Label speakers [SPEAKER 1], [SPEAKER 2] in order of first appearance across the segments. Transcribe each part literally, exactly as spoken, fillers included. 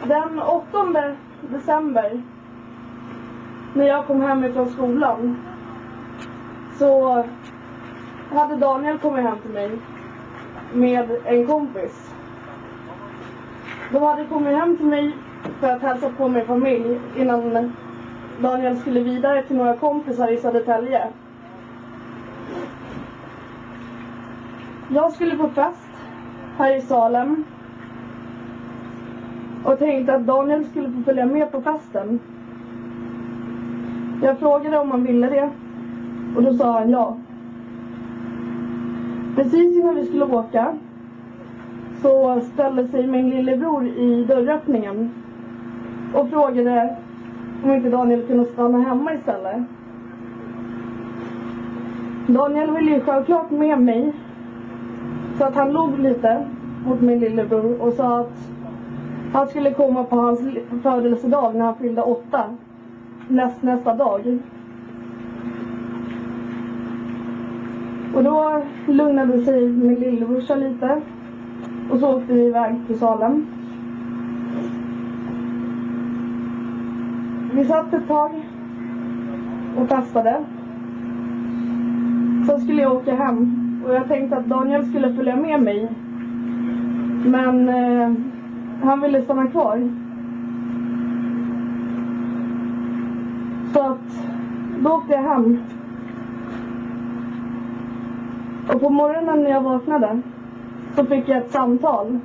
[SPEAKER 1] Den åttonde december, när jag kom hem ifrån skolan, så hade Daniel kommit hem till mig med en kompis. De hade kommit hem till mig för att hälsa på min familj innan Daniel skulle vidare till några kompisar i Södertälje. Jag skulle på fest här i Salem och tänkte att Daniel skulle få följa med på festen. Jag frågade om han ville det och då sa han ja. Precis innan vi skulle åka så ställde sig min lillebror i dörröppningen och frågade om inte Daniel kunde stanna hemma istället. Daniel ville ju självklart med mig, så att han log lite mot min lillebror och sa att han skulle komma på hans födelsedag när han fyllde åtta näst, nästa dag. Och då lugnade sig min lillebrorsa lite och så åkte vi iväg till Salem. Vi satt ett tag och festade. Sen skulle jag åka hem och jag tänkte att Daniel skulle följa med mig. Men eh, han ville stanna kvar. Så att då åkte jag hem. Och på morgonen när jag vaknade så fick jag ett samtal.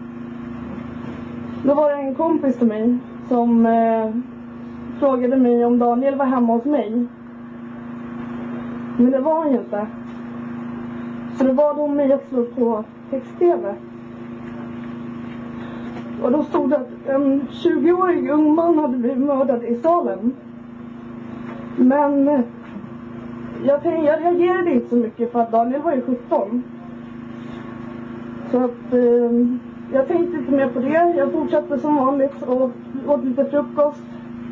[SPEAKER 1] Då var det en kompis till mig som eh, frågade mig om Daniel var hemma hos mig. Men det var han ju inte. Så då bad hon mig att slå på text-tv. Och då stod det att en tjugoårig ung man hade blivit mördad i Salem. Men jag, tänkte, jag reagerade inte så mycket för att Daniel var ju sjutton. Så att eh, jag tänkte inte mer på det. Jag fortsatte som vanligt och åt lite frukost.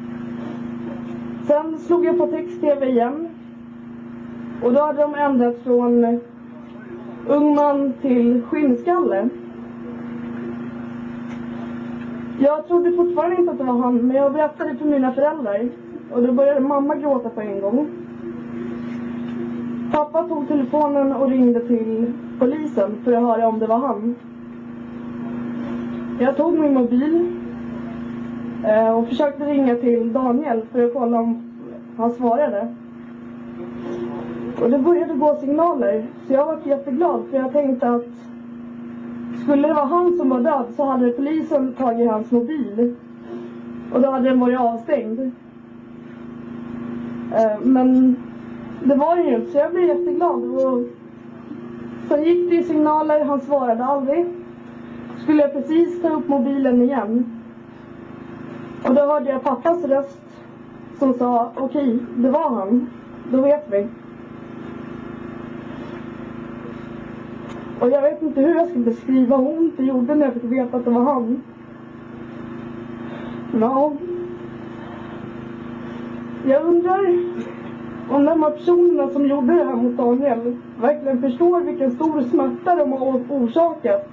[SPEAKER 1] Sen slog jag på text-tv igen. Och då hade de ändrat från ung man till skinnskalle. Jag trodde fortfarande inte att det var han, men jag berättade för mina föräldrar. Och då började mamma gråta på en gång. Pappa tog telefonen och ringde till polisen för att höra om det var han. Jag tog min mobil och försökte ringa till Daniel för att kolla om han svarade. Och det började gå signaler, så jag var jätteglad för jag tänkte att skulle det vara han som var död så hade polisen tagit hans mobil och då hade den varit avstängd. Men det var det ju inte, så jag blev jätteglad. Och sen gick det i signaler, han svarade aldrig. Skulle jag precis ta upp mobilen igen. Och då hörde jag pappas röst som sa okej, det var han. Då vet vi. Och jag vet inte hur jag ska beskriva hur ont det gjorde när jag fick veta att det var han. Ja. Jag undrar om de här personerna som gjorde det här mot Daniel verkligen förstår vilken stor smärta de har orsakat.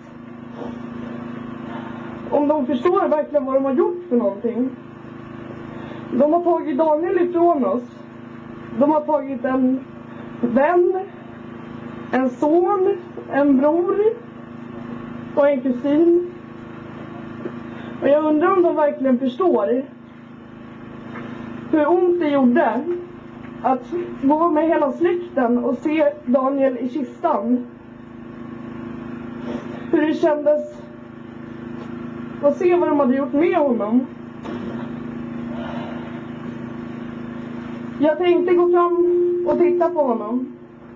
[SPEAKER 1] Om de förstår verkligen vad de har gjort för någonting. De har tagit Daniel ifrån oss. De har tagit en vän, en son, en bror och en kusin. Och jag undrar om de verkligen förstår hur ont det gjorde att gå med hela släkten och se Daniel i kistan. Hur det kändes att se vad de hade gjort med honom. Jag tänkte gå fram och titta på honom.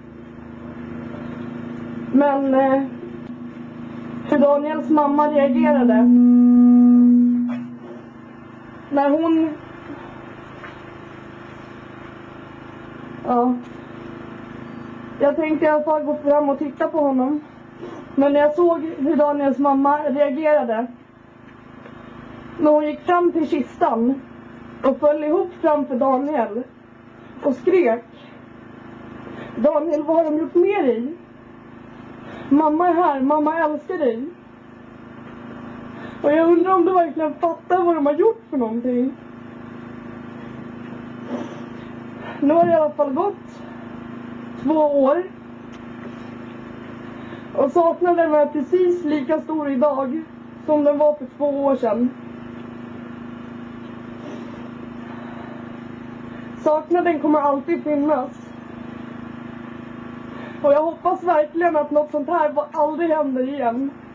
[SPEAKER 1] Men eh, hur Daniels mamma reagerade när hon ja jag tänkte i alla fall gå fram och titta på honom. Men när jag såg hur Daniels mamma reagerade när hon gick fram till kistan och föll ihop framför Daniel och skrek: Daniel, vad har de gjort med dig? Mamma är här, mamma älskar dig. Och jag undrar om du verkligen fattar vad de har gjort för någonting. Nu har det i alla fall gått två år. Och saknaden är precis lika stor idag som den var för två år sedan. Saknaden kommer alltid finnas. Och jag hoppas verkligen att något sånt här aldrig händer igen.